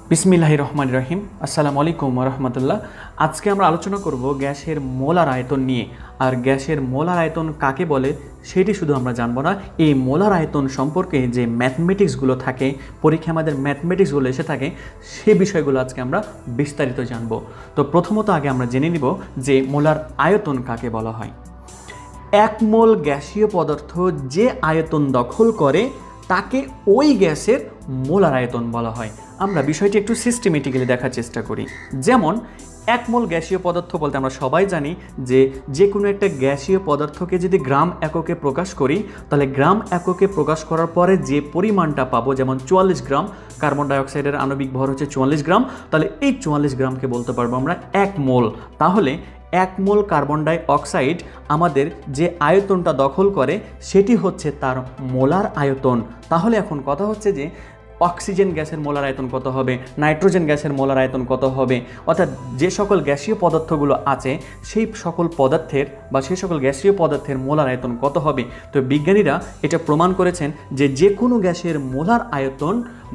বিসমিল্লাহির রহমানির রহিম। আসসালামু আলাইকুম ওয়া রাহমাতুল্লাহ। আজকে আমরা আলোচনা করব গ্যাসের মোলার আয়তন নিয়ে। আর গ্যাসের মোলার আয়তন কাকে বলে সেটি শুধু আমরা জানবো না, এই মোলার আয়তন সম্পর্কে যে ম্যাথমেটিক্সগুলো থাকে, পরীক্ষায় আমাদের ম্যাথমেটিক্সগুলো এসে থাকে, সে বিষয়গুলো আজকে আমরা বিস্তারিত জানব। তো প্রথমত আগে আমরা জেনে নিব যে মোলার আয়তন কাকে বলা হয়। এক মোল গ্যাসীয় পদার্থ যে আয়তন দখল করে তাকে ওই গ্যাসের মোলার আয়তন বলা হয়। আমরা বিষয়টি একটু সিস্টেমেটিক্যালি দেখার চেষ্টা করি। যেমন এক মোল গ্যাসীয় পদার্থ বলতে আমরা সবাই জানি যে কোনো একটা গ্যাসীয় পদার্থকে যদি গ্রাম এককে প্রকাশ করি, তাহলে গ্রাম এককে প্রকাশ করার পরে যে পরিমাণটা পাবো, যেমন 44 গ্রাম, কার্বন ডাইঅক্সাইডের আণবিক ভর হচ্ছে 44 গ্রাম, তাহলে এই 44 গ্রামকে বলতে পারবো আমরা এক মোল। তাহলে এক মোল কার্বন ডাই অক্সাইড আমাদের যে আয়তনটা দখল করে সেটি হচ্ছে তার মোলার আয়তন। তাহলে এখন কথা হচ্ছে যে অক্সিজেন গ্যাসের মোলার আয়তন কত হবে, নাইট্রোজেন গ্যাসের মোলার আয়তন কত হবে, অর্থাৎ যে সকল গ্যাসীয় পদার্থগুলো আছে সেই সকল পদার্থের বা সেই সকল গ্যাসীয় পদার্থের মোলার আয়তন কত হবে। তো বিজ্ঞানীরা এটা প্রমাণ করেছেন যে কোনো গ্যাসের মোলার আয়তন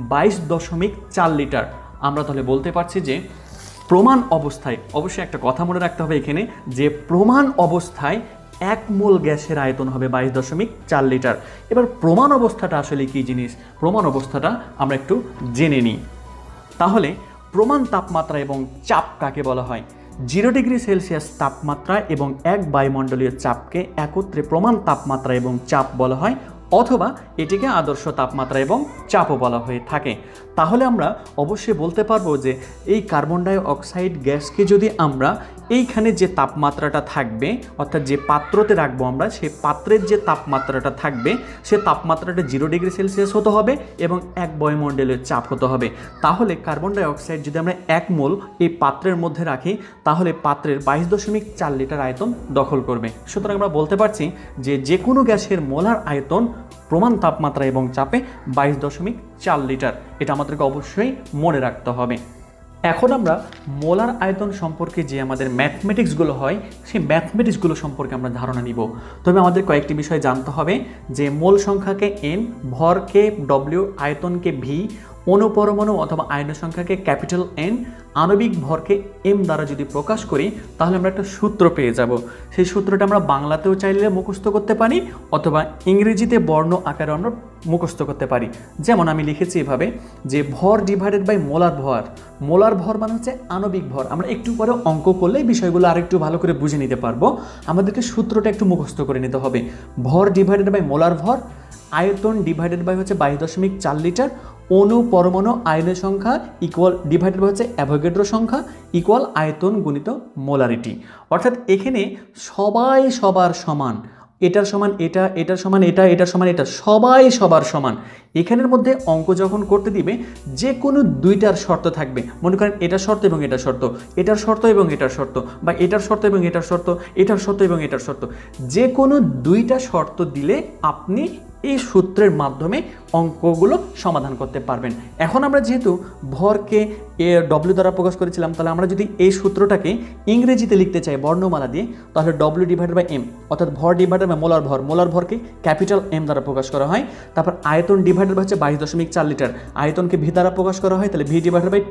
22.4 লিটার। আমরা তাহলে বলতে পারছি যে প্রমাণ অবস্থায়, অবশ্যই একটা কথা মনে রাখতে হবে এখানে, যে প্রমাণ অবস্থায় এক মোল গ্যাসের আয়তন হবে 22.4 লিটার। এবার প্রমাণ অবস্থাটা আসলে কী জিনিস, প্রমাণ অবস্থাটা আমরা একটু জেনে নিই। তাহলে প্রমাণ তাপমাত্রা এবং চাপ কাকে বলা হয়? 0 ডিগ্রি সেলসিয়াস তাপমাত্রা এবং 1 বায়ুমণ্ডলীয় চাপকে একত্রে প্রমাণ তাপমাত্রা এবং চাপ বলা হয়, অথবা এটিকে আদর্শ তাপমাত্রা এবং চাপও বলা হয়ে থাকে। তাহলে আমরা অবশ্যই বলতে পারবো যে এই কার্বন ডাই অক্সাইড গ্যাসকে যদি আমরা এইখানে যে তাপমাত্রাটা থাকবে, অর্থাৎ যে পাত্রতে রাখবো আমরা, সেই পাত্রের যে তাপমাত্রাটা থাকবে সে তাপমাত্রাটা 0 ডিগ্রি সেলসিয়াস হতে হবে এবং 1 বায়ুমণ্ডলীয় চাপ হতে হবে। তাহলে কার্বন ডাই অক্সাইড যদি আমরা 1 মোল এই পাত্রের মধ্যে রাখি, তাহলে পাত্রের 22.4 লিটার আয়তন দখল করবে। সুতরাং আমরা বলতে পারছি যে কোনো গ্যাসের মোলার আয়তন প্রমাণ তাপমাত্রা এবং চাপে 22.4 লিটার। এটা আমাদেরকে অবশ্যই মনে রাখতে হবে। এখন আমরা মোলার আয়তন সম্পর্কে যে আমাদের ম্যাথমেটিক্সগুলো হয় সেই ম্যাথমেটিক্সগুলো সম্পর্কে আমরা ধারণা নিব। তবে আমাদের কয়েকটি বিষয় জানতে হবে, যে মোল সংখ্যাকে এন, ভরকে ডব্লিউ, আয়তনকে ভি, অনুপরমাণু অথবা আয়ন সংখ্যাকে ক্যাপিটাল এন, আণবিক ভরকে এম দ্বারা যদি প্রকাশ করি তাহলে আমরা একটা সূত্র পেয়ে যাব। সেই সূত্রটা আমরা বাংলাতেও চাইলে মুখস্থ করতে পারি অথবা ইংরেজিতে বর্ণ আকারে আমরা মুখস্থ করতে পারি। যেমন আমি লিখেছি এভাবে, যে ভর ডিভাইডেড বাই মোলার ভর। মোলার ভর মানে হচ্ছে আণবিক ভর। আমরা একটু পরে অঙ্ক করলে বিষয়গুলো আরেকটু ভালো করে বুঝে নিতে পারবো। আমাদেরকে সূত্রটা একটু মুখস্থ করে নিতে হবে। ভর ডিভাইডেড বাই মোলার ভর, আয়তন ডিভাইডেড বাই হচ্ছে 22.4 লিটার, অণু পরমাণু আয়নের সংখ্যা ইকুয়াল ডিভাইডেড বাই হচ্ছে অ্যাভোগাড্রো সংখ্যা ইকুয়াল আয়তন গুণিত মোলারিটি। অর্থাৎ এখানে সবাই সবার সমান, এটার সমান এটা, এটার সমান এটা, এটার সমান এটা, সবাই সবার সমান। এখানের মধ্যে অঙ্ক যখন করতে দিবে যে কোনো দুইটার শর্ত থাকবে। মনে করেন এটার শর্ত এবং এটার শর্ত, এটার শর্ত এবং এটার শর্ত, বা এটার শর্ত এবং এটার শর্ত, এটার শর্ত এবং এটার শর্ত, যে কোনো দুইটা শর্ত দিলে আপনি এই সূত্রের মাধ্যমে অঙ্কগুলো সমাধান করতে পারবেন। এখন আমরা যেহেতু ভরকে ডব্লিউ দ্বারা প্রকাশ করেছিলাম, তাহলে আমরা যদি এই সূত্রটাকে ইংরেজিতে লিখতে চাই বর্ণমালা দিয়ে, তাহলে ডব্লিউ ডিভাইডেড বাই এম, অর্থাৎ ভর ডিভাইডেড বাই মোলার ভর। মোলার ভরকে ক্যাপিটাল এম দ্বারা প্রকাশ করা হয়। তারপর আয়তন ডিভাইডেড বাই হচ্ছে 22.4 লিটার, আয়তনকে ভি দ্বারা প্রকাশ করা হয়, তাহলে ভি ডিভাইডেড বাই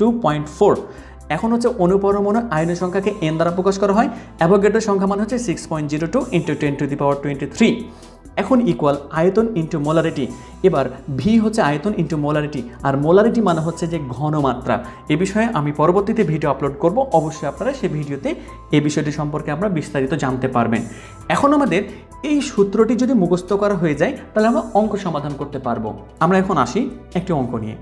22.4। এখন হচ্ছে অনুপরমাণু আয়নের সংখ্যাকে এন দ্বারা প্রকাশ করা হয়, অ্যাভোগাড্রো সংখ্যা মান হচ্ছে 6.02 × 10⁻23। এখন ইকুয়াল আয়তন ইন্টু মোলারিটি। এবার ভি হচ্ছে আয়তন ইন্টু মোলারিটি, আর মোলারিটি মানে হচ্ছে যে ঘনমাত্রা। এ বিষয়ে আমি পরবর্তীতে ভিডিও আপলোড করব, অবশ্যই আপনারা সেই ভিডিওতে এই বিষয়টি সম্পর্কে আমরা বিস্তারিত জানতে পারবেন। এখন আমাদের এই সূত্রটি যদি মুখস্থ করা হয়ে যায় তাহলে আমরা অঙ্ক সমাধান করতে পারবো। আমরা এখন আসি একটি অঙ্ক নিয়ে।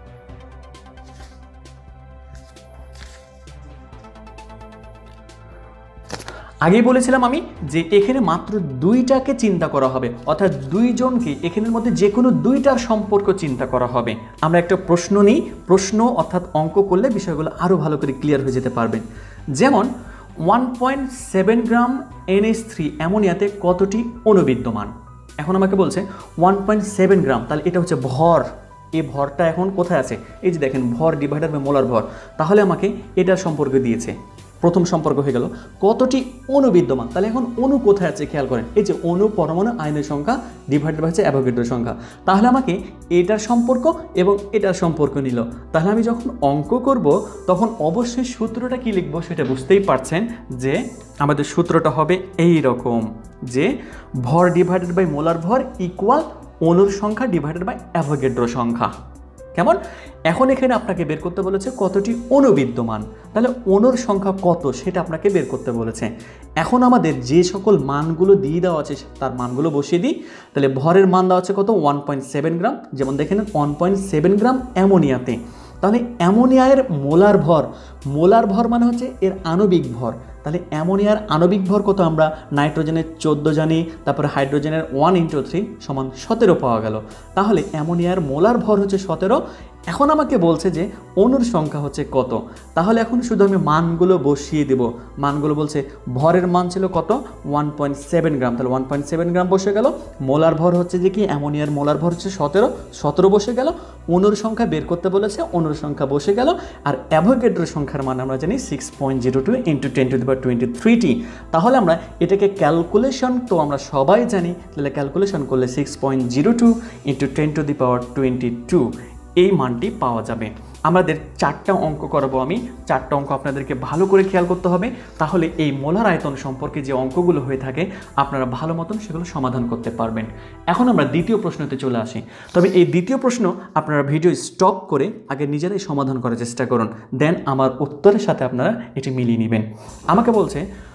আগেই বলেছিলাম আমি যে এখানে মাত্র দুইটাকে চিন্তা করা হবে, অর্থাৎ দুইজনকে এখানের মধ্যে যে কোনো দুইটার সম্পর্ক চিন্তা করা হবে। আমরা একটা প্রশ্ন নিই, প্রশ্ন অর্থাৎ অঙ্ক করলে বিষয়গুলো আরও ভালো করে ক্লিয়ার হয়ে যেতে পারবেন। যেমন 1.7 গ্রাম NH3 অ্যামোনিয়াতে কতটি অণু বিদ্যমান। এখন আমাকে বলছে 1.7 গ্রাম, তাহলে এটা হচ্ছে ভর। এই ভরটা এখন কোথায় আছে? এই যে দেখেন ভর ডিভাইডেড বাই মোলার ভর। তাহলে আমাকে এটার সম্পর্ক দিয়েছে। প্রথম সম্পর্ক হয়ে গেল কতটি অণু বিদ্যমান। তাহলে এখন অণু কোথায় আছে খেয়াল করেন, এই যে অণু পরমাণু আয়নের সংখ্যা ডিভাইডেড বাই হচ্ছে অ্যাভোগাড্রোর সংখ্যা। তাহলে আমাকে এটার সম্পর্ক এবং এটার সম্পর্ক নিল। তাহলে আমি যখন অঙ্ক করব তখন অবশ্যই সূত্রটা কি লিখব সেটা বুঝতেই পারছেন যে আমাদের সূত্রটা হবে এই রকম, যে ভর ডিভাইডেড বাই মোলার ভর ইকুয়াল অণুর সংখ্যা ডিভাইডেড বাই অ্যাভোগাড্রো সংখ্যা। কেমন? এখন এখানে আপনাকে বের করতে বলেছে কতটি অণু বিদ্যমান, তাহলে অণুর সংখ্যা কত সেটা আপনাকে বের করতে বলেছে। এখন আমাদের যে সকল মানগুলো দিয়ে দেওয়া আছে তার মানগুলো বসিয়ে দিই। তাহলে ভরের মান দেওয়া আছে কত 1.7 গ্রাম, যেমন দেখেন 1.7 গ্রাম অ্যামোনিয়াতে। তাহলে অ্যামোনিয়ার মোলার ভর মানে হচ্ছে এর আণবিক ভর। তাহলে অ্যামোনিয়ার আণবিক ভর কত, আমরা নাইট্রোজেনের 14 জানি, তারপরে হাইড্রোজেনের 1 × 3 সমান 17 পাওয়া গেল। তাহলে অ্যামোনিয়ার মোলার ভর হচ্ছে 17। এখন আমাকে বলছে যে অণুর সংখ্যা হচ্ছে কত। তাহলে এখন শুধু আমি মানগুলো বসিয়ে দেব। মানগুলো বলছে ভরের মান ছিল কত 1.7 গ্রাম, তাহলে 1.7 গ্রাম বসে গেল। মোলার ভর হচ্ছে যে কি অ্যামোনিয়ার মোলার ভর হচ্ছে 17 বসে গেল। অণুর সংখ্যা বের করতে বলেছে, অণুর সংখ্যা বসে গেল। আর অ্যাভোগাড্রো সংখ্যার মান আমরা জানি 6.02 × 10⁻23t। তাহলে আমরা এটাকে ক্যালকুলেশন তো আমরা সবাই জানি, তাহলে ক্যালকুলেশন করলে 6.02 × 10⁻22 এই মানটি পাওয়া যাবে। আমাদের 4টা অঙ্ক করাবো আমি, 4টা অঙ্ক আপনাদেরকে ভালো করে খেয়াল করতে হবে, তাহলে এই মোলার আয়তন সম্পর্কে যে অঙ্কগুলো হয়ে থাকে আপনারা ভালো মতন সেগুলো সমাধান করতে পারবেন। এখন আমরা দ্বিতীয় প্রশ্নতে চলে আসি। তবে এই দ্বিতীয় প্রশ্ন আপনারা ভিডিও স্টপ করে আগে নিজেরাই সমাধান করার চেষ্টা করুন, দেন আমার উত্তরের সাথে আপনারা এটি মিলিয়ে নেবেন। আমাকে বলছে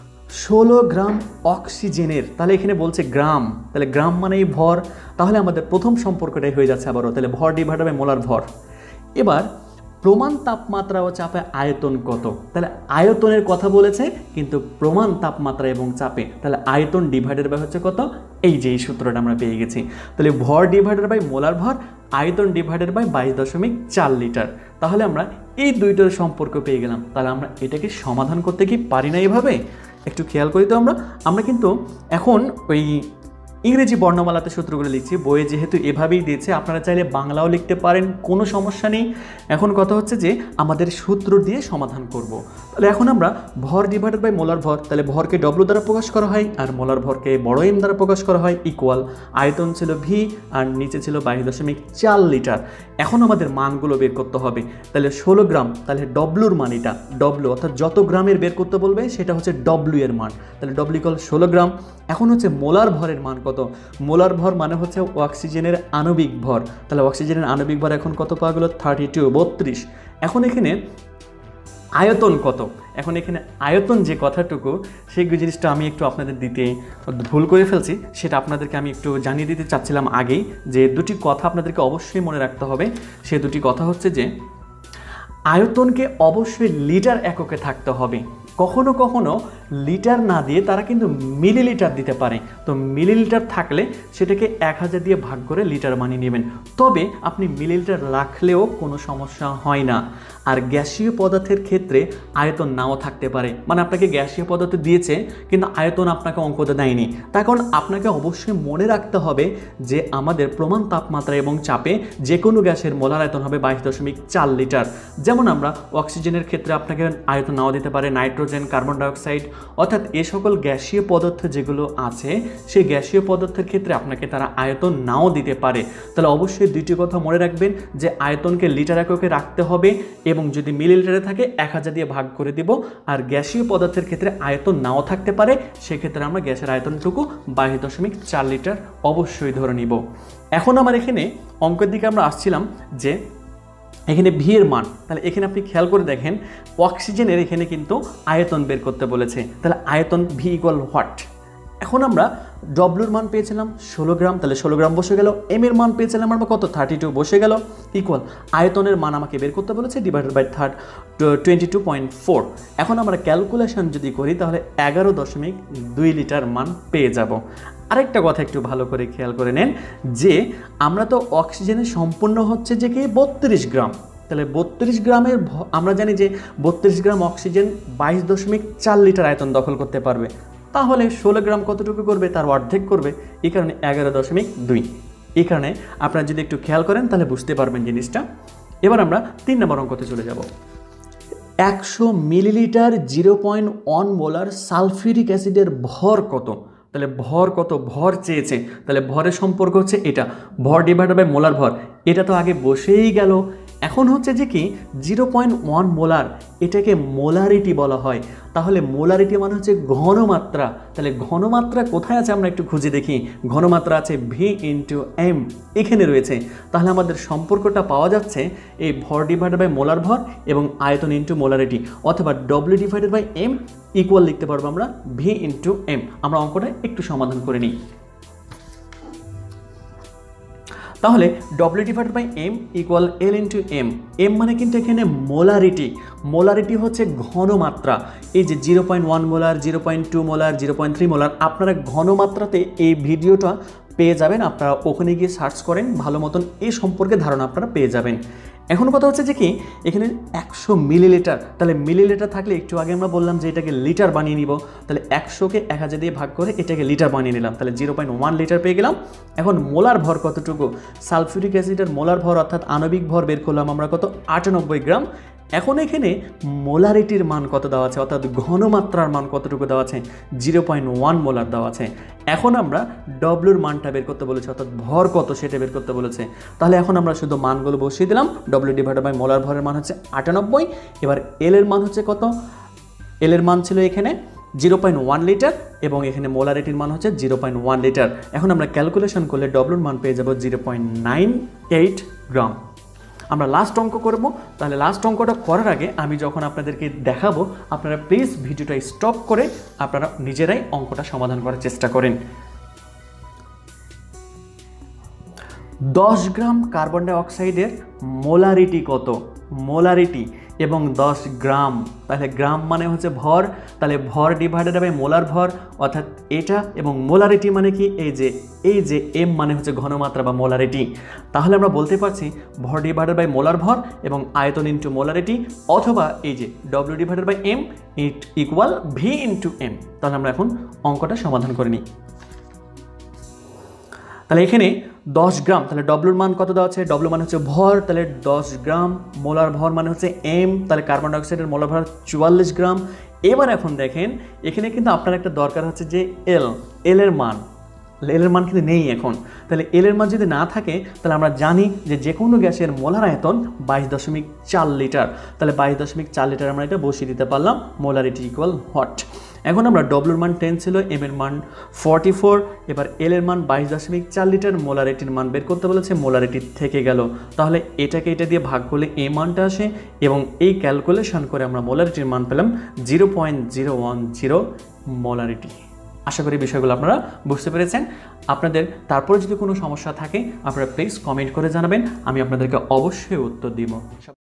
16 গ্রাম অক্সিজেনের, তাহলে এখানে বলছে গ্রাম, তাহলে গ্রাম মানেই ভর। তাহলে আমাদের প্রথম সম্পর্কটাই হয়ে যাচ্ছে আবারও, তাহলে ভর ডিভাইডেড বাই মোলার ভর। এবার প্রমাণ তাপমাত্রা ও চাপে আয়তন কত, তাহলে আয়তনের কথা বলেছে কিন্তু প্রমাণ তাপমাত্রা এবং চাপে, তাহলে আয়তন ডিভাইডেড বাই হচ্ছে কত, এই যে এই সূত্রটা আমরা পেয়ে গেছি। তাহলে ভর ডিভাইডেড বাই মোলার ভর, আয়তন ডিভাইডেড বাই 22.4 লিটার। তাহলে আমরা এই দুইটার সম্পর্ক পেয়ে গেলাম। তাহলে আমরা এটাকে সমাধান করতে কি পারি না এইভাবে? একটু খেয়াল করি তো আমরা কিন্তু এখন ওই ইংরেজি বর্ণমালাতে সূত্রগুলো লিখছি, বইয়ে যেহেতু এভাবেই দিয়েছে, আপনারা চাইলে বাংলাও লিখতে পারেন, কোনো সমস্যা নেই। এখন কথা হচ্ছে যে আমাদের সূত্র দিয়ে সমাধান করব। তাহলে এখন আমরা ভর ডিভাইডেড বাই মোলার ভর, তাহলে ভরকে ডব্লু দ্বারা প্রকাশ করা হয় আর মোলার ভরকে বড় এম দ্বারা প্রকাশ করা হয়, ইকুয়াল আয়তন ছিল ভি আর নিচে ছিল 22.4 লিটার। এখন আমাদের মানগুলো বের করতে হবে। তাহলে 16 গ্রাম, তাহলে ডব্লুর মান, এটা ডব্লু অর্থাৎ যত গ্রামের বের করতে বলবে সেটা হচ্ছে ডব্লু এর মান, তাহলে ডব্লু ইকুয়াল 16 গ্রাম। এখন হচ্ছে মোলার ভরের মান কত, মোলার ভর মানে হচ্ছে অক্সিজেনের আণবিক ভর, তাহলে অক্সিজেনের আণবিক ভর এখন কত পাওয়া গেল 32। এখন এখানে আয়তন কত, এখন এখানে আয়তন যে কথাটুকু সেই জিনিসটা আমি একটু আপনাদের দিতে ভুল করে ফেলছি, সেটা আপনাদেরকে আমি একটু জানিয়ে দিতে চাচ্ছিলাম আগেই, যে দুটি কথা আপনাদেরকে অবশ্যই মনে রাখতে হবে। সে দুটি কথা হচ্ছে যে আয়তনকে অবশ্যই লিটার এককে থাকতে হবে। কখনো কখনো লিটার না দিয়ে তারা কিন্তু মিলিলিটার দিতে পারে, তো মিলিলিটার থাকলে সেটাকে 1000 দিয়ে ভাগ করে লিটার মানিয়ে নেবেন, তবে আপনি মিলিলিটার রাখলেও কোনো সমস্যা হয় না। আর গ্যাসীয় পদার্থের ক্ষেত্রে আয়তন নাও থাকতে পারে, মানে আপনাকে গ্যাসীয় পদার্থ দিয়েছে কিন্তু আয়তন আপনাকে অঙ্কতে দেয়নি, তার কারণ আপনাকে অবশ্যই মনে রাখতে হবে যে আমাদের প্রমাণ তাপমাত্রা এবং চাপে যে কোনো গ্যাসের মোলার আয়তন হবে 22.4 লিটার। যেমন আমরা অক্সিজেনের ক্ষেত্রে আপনাকে আয়তন নাও দিতে পারে, নাইট্রোজেন, কার্বন ডাইঅক্সাইড, অর্থাৎ এ সকল গ্যাসীয় পদার্থ যেগুলো আছে সেই গ্যাসীয় পদার্থের ক্ষেত্রে আপনাকে তারা আয়তন নাও দিতে পারে। তাহলে অবশ্যই দুইটি কথা মনে রাখবেন যে আয়তনকে লিটার এককে রাখতে হবে এবং যদি মিলিলিটারে থাকে 1000 দিয়ে ভাগ করে দিব। আর গ্যাসীয় পদার্থের ক্ষেত্রে আয়তন নাও থাকতে পারে, সেক্ষেত্রে আমরা গ্যাসের আয়তনটুকু 22.4 লিটার অবশ্যই ধরে নিব। এখন আমার এখানে অঙ্কের দিকে আমরা আসছিলাম যে এখানে ভি এর মান, তাহলে এখানে আপনি খেয়াল করে দেখেন অক্সিজেনের এখানে কিন্তু আয়তন বের করতে বলেছে, তাহলে আয়তন ভি ইকুয়াল হোয়াট। এখন আমরা ডব্লুর মান পেয়েছিলাম 16 গ্রাম, তাহলে 16 গ্রাম বসে গেল। এম এর মান পেয়েছিলাম আমরা কত 32 বসে গেল, ইকুয়াল আয়তনের মান আমাকে বের করতে বলেছে ডিভাইডেড বাই 22.4। এখন আমরা ক্যালকুলেশন যদি করি তাহলে 11.2 লিটার মান পেয়ে যাব। আরেকটা কথা একটু ভালো করে খেয়াল করে নেন যে আমরা তো অক্সিজেনের সম্পূর্ণ হচ্ছে যে কি 32 গ্রাম, তাহলে 32 গ্রামের আমরা জানি যে 32 গ্রাম অক্সিজেন 22.4 লিটার আয়তন দখল করতে পারবে, তাহলে 16 গ্রাম কতটুকু করবে, তার অর্ধেক করবে, এই কারণে 11.2। এই কারণে আপনারা যদি একটু খেয়াল করেন তাহলে বুঝতে পারবেন জিনিসটা। এবার আমরা 3 নম্বর অঙ্কতে চলে যাব। 100 মিলিলিটার 0.1 মোলার সালফিউরিক অ্যাসিডের ভর কত? তাহলে ভর কত? ভর চেয়েছে, তাহলে ভরের সম্পর্ক হচ্ছে এটা, ভর ডিভাইডেড বাই মোলার ভর। এটা তো আগে বসেই গেল। এখন হচ্ছে যে কি 0.1 মোলার, এটাকে মোলারিটি বলা হয়। তাহলে মোলারিটি মানে হচ্ছে ঘনমাত্রা। তাহলে ঘনমাত্রা কোথায় আছে আমরা একটু খুঁজে দেখি। ঘনমাত্রা আছে ভি ইন্টু এম, এখানে রয়েছে। তাহলে আমাদের সম্পর্কটা পাওয়া যাচ্ছে এই ভর ডিভাইডেড বাই মোলার ভর এবং আয়তন ইন্টু মোলারিটি, অথবা W divided by M equal লিখতে পারবো আমরা ভি ইন্টু এম। আমরা অঙ্কটা একটু সমাধান করে নিই। তাহলে W divided by M equal L into M. M মানে কিন্তু এখানে মোলারিটি। মোলারিটি হচ্ছে ঘনমাত্রা। এই যে 0.1 মোলার, 0.2 মোলার, 0.3 মোলার, আপনারা ঘনমাত্রাতে এই ভিডিওটা পেয়ে যাবেন। আপনারা ওখানে গিয়ে সার্চ করেন, ভালো মতন এই সম্পর্কে ধারণা আপনারা পেয়ে যাবেন। এখন কথা হচ্ছে যে কি এখানে 100 মিলিলিটার, তাহলে মিলিলিটার থাকলে একটু আগে আমরা বললাম যে এটাকে লিটার বানিয়ে নিব। তাহলে 100কে 1000 দিয়ে ভাগ করে এটাকে লিটার বানিয়ে নিলাম, তাহলে 0.1 লিটার পেয়ে গেলাম। এখন মোলার ভর কতটুকু? সালফিউরিক অ্যাসিডের মোলার ভর অর্থাৎ আণবিক ভর বের করলাম আমরা কত? 98 গ্রাম। এখন এখানে মোলারিটির মান কত দেওয়া আছে, অর্থাৎ ঘনমাত্রার মান কতটুকু দেওয়া আছে? 0.1 মোলার দেওয়া আছে। এখন আমরা ডব্লিউর মানটা বের করতে বলেছে, অর্থাৎ ভর কত সেটা বের করতে বলেছে। তাহলে এখন আমরা শুধু মানগুলো বসিয়ে দিলাম। ডব্লিউ ডিভাইডেড বাই মোলার ভরের মান হচ্ছে 98। এবার এল এর মান হচ্ছে কত? এল এর মান ছিল এখানে 0.1 লিটার এবং এখানে মোলারিটির মান হচ্ছে 0.1 লিটার। এখন আমরা ক্যালকুলেশন করলে ডব্লিউর মান পেয়ে যাব 0.98 গ্রাম। আমরা লাস্ট অঙ্ক করব। তাহলে লাস্ট অঙ্কটা করার আগে আমি যখন আপনাদেরকে দেখাবো, আপনারা প্লিজ ভিডিওটা স্টপ করে আপনারা নিজেরাই অঙ্কটা সমাধান করার চেষ্টা করেন। 10 গ্রাম কার্বন ডাই অক্সাইডের মোলারিটি কত? মোলারিটি এবং 10 গ্রাম, তাহলে গ্রাম মানে হচ্ছে ভর, তাহলে ভর ডিভাইডেড বাই মোলার ভর অর্থাৎ এটা, এবং মোলারিটি মানে কি এই যে এম মানে হচ্ছে ঘনমাত্রা বা মোলারিটি। তাহলে আমরা বলতে পারছি ভর ডিভাইডেড বাই মোলার ভর এবং আয়তন ইন্টু মোলারিটি, অথবা এই যে W divided by M it equal V into M. তাহলে আমরা এখন অঙ্কটা সমাধান করে নিই। তাহলে এখানে 10 গ্রাম, তাহলে ডব্লুর মান কত দেওয়া আছে? ডব্লু মানে হচ্ছে ভর, তাহলে 10 গ্রাম। মোলার ভর মানে হচ্ছে এম, তাহলে কার্বন ডাইঅক্সাইডের মোলার ভর 44 গ্রাম। এবার এখন দেখেন এখানে কিন্তু আপনার একটা দরকার হচ্ছে যে এল এর মান, এল এর মান কিন্তু নেই এখন। তাহলে এল এর মান যদি না থাকে তাহলে আমরা জানি যে কোনো গ্যাসের মোলার আয়তন 22.4 লিটার। তাহলে 22.4 লিটার আমরা এটা বসিয়ে দিতে পারলাম। মোলারিটি ইকুয়াল হট। এখন আমরা ডব্লুর মান 10 ছিল, এম এর মান 44, এবার এল এর মান 22.4 লিটার, মোলারিটির মান বের করতে বলেছে, মোলারিটি থেকে গেল। তাহলে এটাকে এটা দিয়ে ভাগ করলে এই মানটা আসে এবং এই ক্যালকুলেশন করে আমরা মোলারিটির মান পেলাম 0.010 মোলারিটি। আশা করি বিষয়গুলো আপনারা বুঝতে পেরেছেন। আপনাদের তারপরে যদি কোনো সমস্যা থাকে আপনারা প্লিজ কমেন্ট করে জানাবেন, আমি আপনাদেরকে অবশ্যই উত্তর দিব।